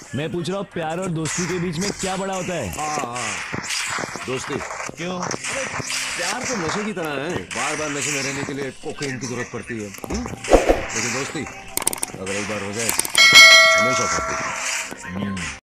मैं पूछ रहा हूँ प्यार और दोस्ती के बीच में क्या बड़ा होता है? हाँ, दोस्ती। क्यों? अरे प्यार तो नशे की तरह है, बार बार नशे में रहने के लिए कोकेन की जरूरत पड़ती है। लेकिन दोस्ती अगर एक बार हो जाए हमेशा साथ देती है।